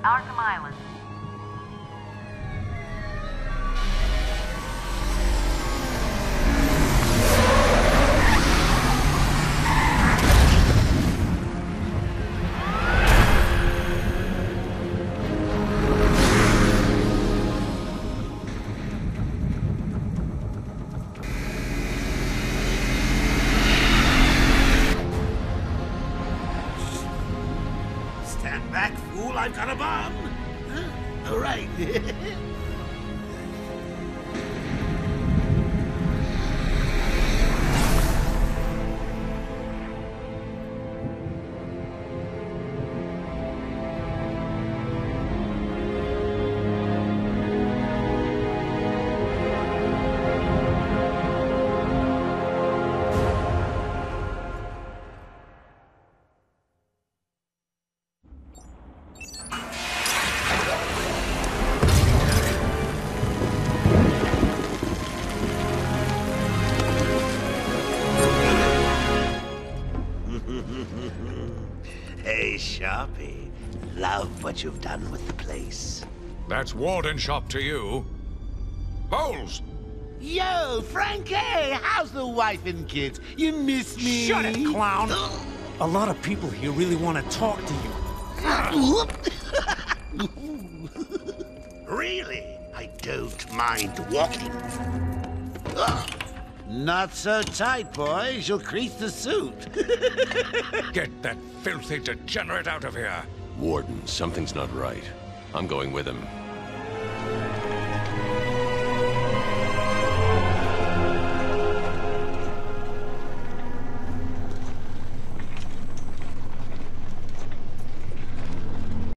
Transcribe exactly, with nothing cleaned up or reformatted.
Arkham Island. Stand back, fool, I've got a bomb! Huh? All right. Hey, Sharpie. Love what you've done with the place. That's Warden Shop to you. Bowles! Yo, Frankie! How's the wife and kids? You miss me? Shut it, clown! A lot of people here really want to talk to you. Really? I don't mind walking. Ugh. Not so tight, boys. You'll crease the suit. Get that filthy degenerate out of here! Warden, something's not right. I'm going with him.